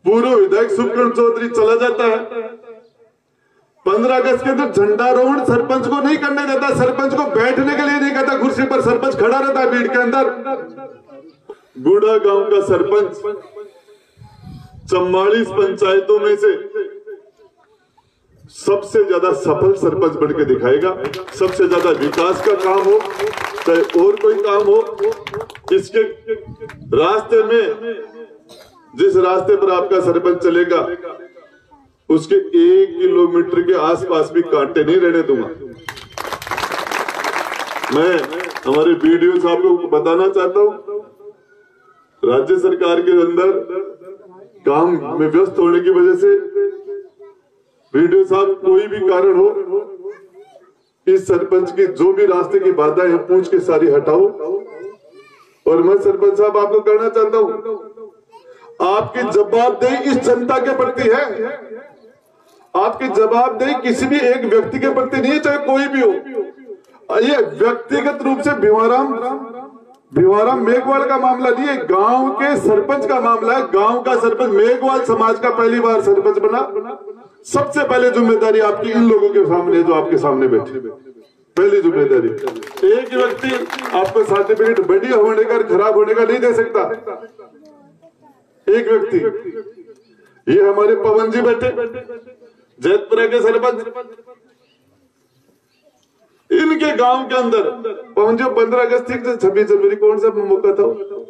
पूर्व विधायक सुखकरण चौधरी चला जाता है। 15 अगस्त के अंदर झंडारोहण सरपंच को नहीं करने देता, सरपंच को बैठने के लिए नहीं कहता, कुर्सी पर सरपंच खड़ा रहता है भीड़ के अंदर। गुड़ा गांव का सरपंच 44 पंचायतों में से सबसे ज्यादा सफल सरपंच बनकर दिखाएगा। सबसे ज्यादा विकास का काम हो चाहे और कोई काम हो, इसके रास्ते में जिस रास्ते पर आपका सरपंच चलेगा उसके 1 किलोमीटर के आसपास भी कांटे नहीं रहने दूंगा। मैं हमारे वीडियो साहब को बताना चाहता हूं, राज्य सरकार के अंदर काम में व्यस्त होने की वजह से वीडियो साहब कोई भी कारण हो, इस सरपंच की जो भी रास्ते की बाधाएं हैं पूछ के सारी हटाओ। और मैं सरपंच साहब आपको कहना चाहता हूं, आपकी जवाबदेही इस जनता के प्रति है, आपकी जवाबदेही किसी भी एक व्यक्ति के प्रति नहीं है, चाहे कोई भी हो। ये व्यक्तिगत रूप से भिवाराम मेघवाल का मामला नहीं है, गांव के सरपंच का मामला है। गांव का सरपंच मेघवाल समाज का पहली बार सरपंच बना। सबसे पहले जिम्मेदारी आपकी इन लोगों के सामने जो आपके सामने बैठे, पहली जिम्मेदारी। एक व्यक्ति आपको सर्टिफिकेट बढ़िया होने का खराब होने का नहीं दे सकता, एक व्यक्ति। ये हमारे पवन जी बैठे जैतपुरा के सरपंच, इनके गांव के अंदर पवन जी 15 अगस्त थी, 26 जनवरी कौन सा मौका था?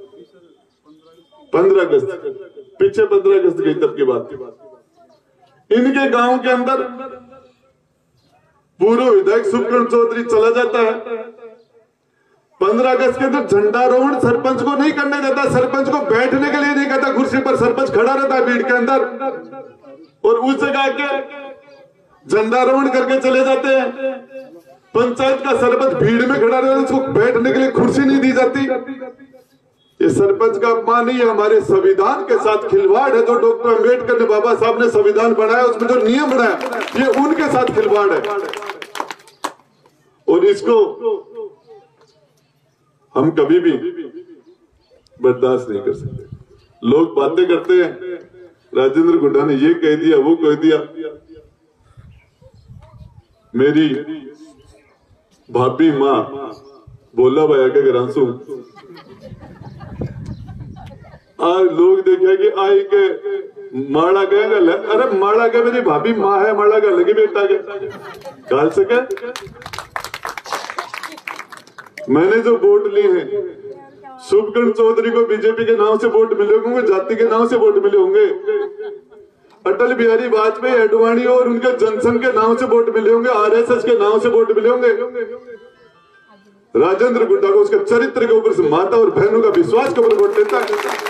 15 अगस्त, पीछे 15 अगस्त गई तब की बात। इनके गांव के अंदर पूर्व विधायक सुखकरण चौधरी चला जाता है। 15 अगस्त के अंदर झंडारोहण सरपंच को नहीं करने देता, सरपंच को बैठने के लिए नहीं कहता, कुर्सी पर सरपंच खड़ा रहता है भीड़ के अंदर। और उस जगह के झंडारोहण करके चले जाते हैं। पंचायत का सरपंच भीड़ में खड़ा रहता है, उसको बैठने के लिए कुर्सी नहीं दी जाती। ये सरपंच का अपमान नहीं है, हमारे संविधान के साथ खिलवाड़ है। जो डॉक्टर अम्बेडकर ने, बाबा साहब ने संविधान बनाया, उसमें जो नियम बनाया, ये उनके साथ खिलवाड़ है। और इसको हम कभी भी बर्दाश्त नहीं कर सकते। लोग बातें करते हैं, राजेंद्र गुड्डा ने ये कह दिया, वो कह दिया। मेरी भाभी माँ बोला भैया के ग्रांसू आज लोग देखे कि आई के माड़ा गए, अरे माड़ा गए मेरी भाभी माँ है, माड़ा गए लगी बेटा के गाल सके। मैंने जो वोट लिए हैं, सुखकरण चौधरी को बीजेपी के नाम से वोट मिले होंगे, जाति के नाम से वोट मिले होंगे। अटल बिहारी वाजपेयी, अडवाणी और उनके जनसंघ के नाम से वोट मिले होंगे, आरएसएस के नाम से वोट मिले होंगे। राजेंद्र गुड्डा को उसके चरित्र के ऊपर से, माता और बहनों का विश्वास के ऊपर वोट देता है।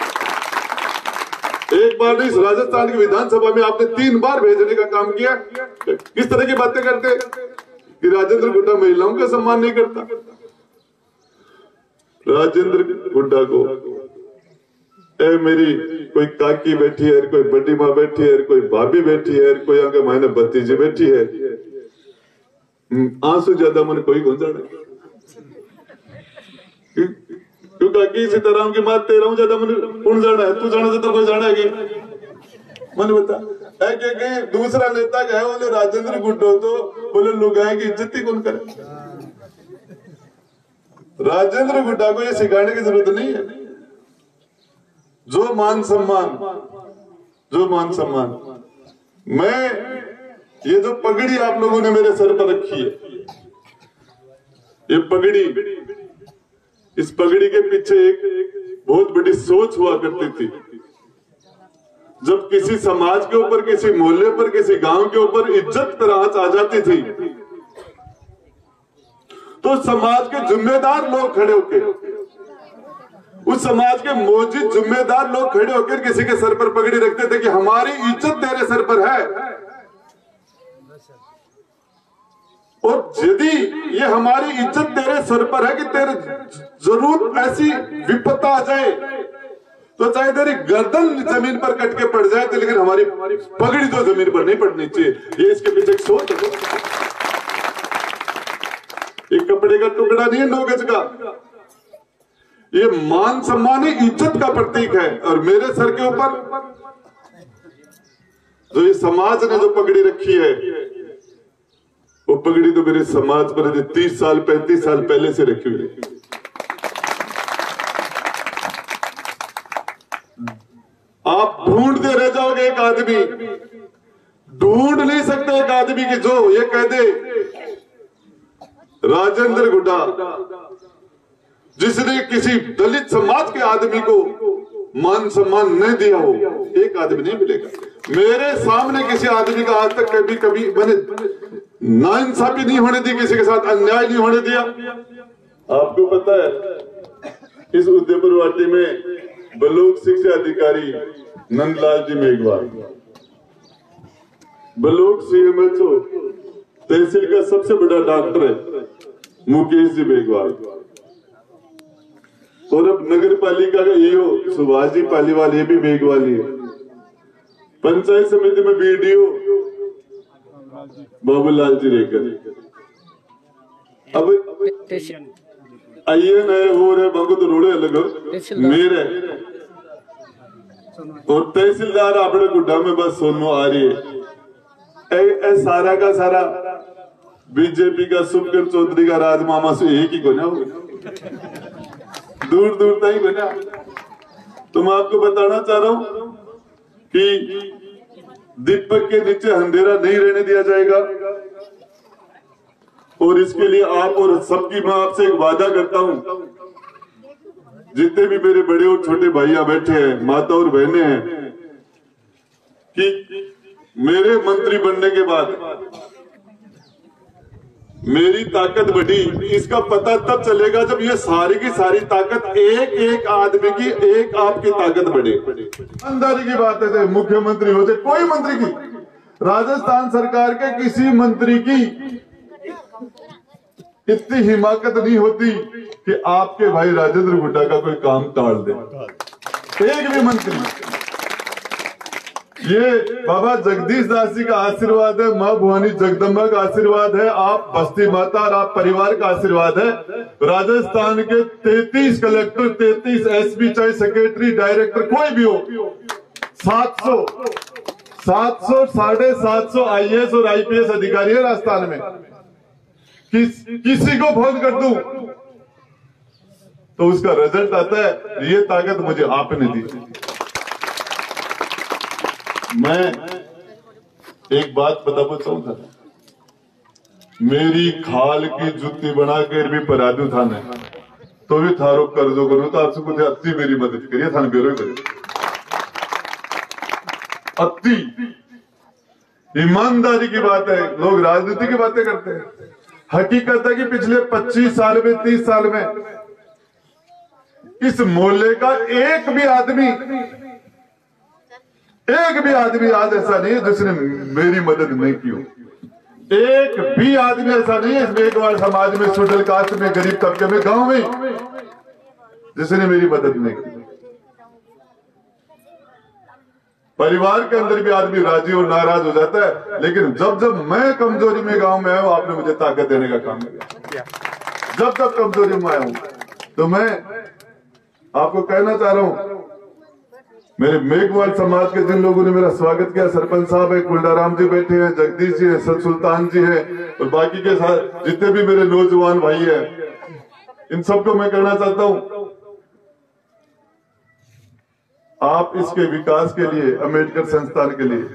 एक बार नहीं, राजस्थान की विधानसभा में आपने 3 बार भेजने का काम किया। किस तरह की बातें करते कि राजेंद्र गुड्डा महिलाओं का सम्मान नहीं करता। राजेंद्र गुड्डा को मेरी कोई काकी बैठी है, कोई बड़ी माँ बैठी है, कोई भाभी बैठी है, कोई आगे मायने भतीजी बैठी है, आंसू ज्यादा मन कोई गुंजाना क्योंकि इसी तरह की बात तेरा हूं ज्यादा मन कौन जाना है, तू जाना से तो कोई जाना है मन बता है कि दूसरा नेता का है बोले राजेंद्र गुड्डो तो बोले लुगाई की इज्जत ही कौन करे। राजेंद्र गुड्डा को ये सिखाने की जरूरत नहीं है। जो मान सम्मान मैं ये जो पगड़ी आप लोगों ने मेरे सर पर रखी है, ये पगड़ी, इस पगड़ी के पीछे एक बहुत बड़ी सोच हुआ करती थी। जब किसी समाज के ऊपर, किसी मोहल्ले पर, किसी गांव के ऊपर इज्जत पर आंच आ जाती थी तो समाज के जिम्मेदार लोग खड़े होकर, उस समाज के मौजूद जिम्मेदार लोग खड़े होकर किसी के सर पर पगड़ी रखते थे कि हमारी इज्जत तेरे सर पर है। और यदि ये हमारी इज्जत तेरे सर पर है कि तेरे जरूर ऐसी विपत्ता आ जाए तो चाहे तेरी गर्दन जमीन पर कट के पड़ जाए तो, लेकिन हमारी पगड़ी तो जमीन पर नहीं पड़नी चाहिए। ये इसके पीछे एक सोच है। एक कपड़े का टुकड़ा नहीं है 9 गज का, ये मान सम्मान इज्जत का प्रतीक है। और मेरे सर के ऊपर जो ये समाज ने जो पगड़ी रखी है, वो पगड़ी तो मेरे समाज पर 30 साल 35 साल पहले से रखी हुई है। आप ढूंढते रह जाओगे एक आदमी, ढूंढ नहीं सकते एक आदमी की जो ये कह दे राजेंद्र गुड्डा जिसने किसी दलित समाज के आदमी को मान सम्मान नहीं दिया हो, एक आदमी नहीं मिलेगा। मेरे सामने किसी आदमी का आज तक कभी मैंने नाइंसाफी नहीं होने दी, किसी के साथ अन्याय नहीं होने दिया। आपको पता है इस उदयपुर वाटी में ब्लॉक शिक्षा अधिकारी नंदलाल जी मेघवाल, ब्लॉक सीएमएचओ तहसील का सबसे बड़ा डॉक्टर है मुकेश जी मेघवाल, और अब नगर पालिका का ईओ सुभाष जी पालीवाल, ये भी मेघवाल ही है। पंचायत समिति में बीडीओ बाबूलाल जी रेकर, अब आईएन है वो है बाबू तो रोड़े अलग मेरे, और तहसीलदार अपने गुड्डा में बस सोनू आ रही है। सारा का सारा बीजेपी का सुखकर चौधरी का राजमामा से एक ही गुना हो, दूर दूर तक गुना। तो मैं आपको बताना चाह रहा हूं कि दीपक के नीचे अंधेरा नहीं रहने दिया जाएगा, और इसके लिए आप और सबकी मैं आपसे एक वादा करता हूं, जितने भी मेरे बड़े और छोटे भाइयां बैठे हैं, माता और बहनें हैं, कि मेरे मंत्री बनने के बाद मेरी ताकत बढ़ी। इसका पता तब चलेगा जब ये सारी की सारी ताकत एक एक आदमी की, एक आपकी ताकत बढ़े। ईमानदारी की बात है, मुख्यमंत्री हो जाए कोई मंत्री की, राजस्थान सरकार के किसी मंत्री की इतनी हिमाकत नहीं होती कि आपके भाई राजेंद्र गुड्डा का कोई काम टाल दे, एक भी मंत्री। ये बाबा जगदीश दास जी का आशीर्वाद है, माँ भवानी जगदम्बा का आशीर्वाद है, आप बस्ती माता और आप परिवार का आशीर्वाद है। राजस्थान के 33 कलेक्टर, 33 एसपी, चाहे सेक्रेटरी, डायरेक्टर कोई भी हो, 700 750 आईएएस और आईपीएस अधिकारी है राजस्थान में। किसी को फोन कर दूं तो उसका रिजल्ट आता है, ये ताकत मुझे आपने दी। मैं एक बात बताना चाहूंगा, मेरी खाल की जुत्ती बनाकर भी परादू था ने तो भी थारो कर्जो करूं तो आपसे कुछ अति मेरी मदद करिए, थाने बेरो करिए अति। ईमानदारी की बात है, लोग राजनीति की बातें करते हैं, हकीकत है कि पिछले 25 साल में 30 साल में इस मोहल्ले का एक भी आदमी आज ऐसा नहीं है जिसने मेरी मदद नहीं की हो। एक भी आदमी ऐसा नहीं है इस मेघवाल समाज में, शुडल कास्ट में, गरीब तबके में, गांव में, जिसने मेरी मदद नहीं की। परिवार के अंदर भी आदमी राजी और नाराज हो जाता है, लेकिन जब जब मैं कमजोरी में गांव में आया हूं, आपने मुझे ताकत देने का काम किया। जब जब कमजोरी में आया हूं, तो मैं आपको कहना चाह रहा हूं, मेरे मेघवाल समाज के जिन लोगों ने मेरा स्वागत किया, सरपंच साहब है, कुलडाराम जी बैठे हैं, जगदीश जी है, सुल्तान जी है, और बाकी के साथ जितने भी मेरे नौजवान भाई है, इन सबको मैं कहना चाहता हूं, आप इसके विकास के लिए, अम्बेडकर संस्थान के लिए,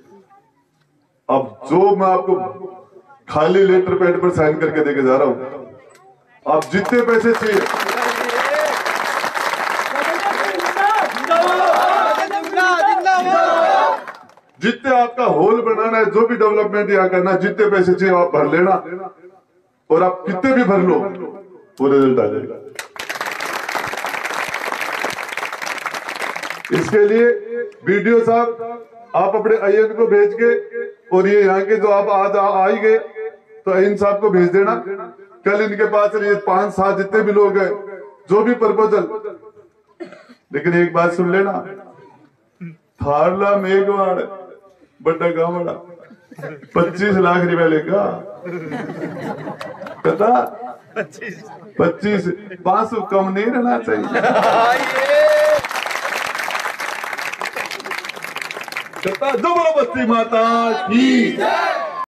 अब जो मैं आपको खाली लेटर पैड पर साइन करके देके जा रहा हूं, आप जितने पैसे चाहिए, जितने आपका हॉल बनाना है, जो भी डेवलपमेंट यहाँ करना, जितने पैसे चाहिए आप भर लेना, और आप कितने भी भर लो, वो रिजल्ट आ जाएगा। इसके लिए बीडीओ साहब आप अपने आईएन को भेज के, और ये यहाँ के जो आप आज आई गए तो आईएन साहब को भेज देना, कल इनके पास ये 5-7 जितने भी लोग हैं, जो भी प्रपोजल। लेकिन एक बात सुन लेना, थारला मेघवाड़ बड़ा गांव बड़ा 25 लाख रुपया लेगा, पता 25 500 कम नहीं रहना चाहिए। करता। जो बोलो बस्ती माता की।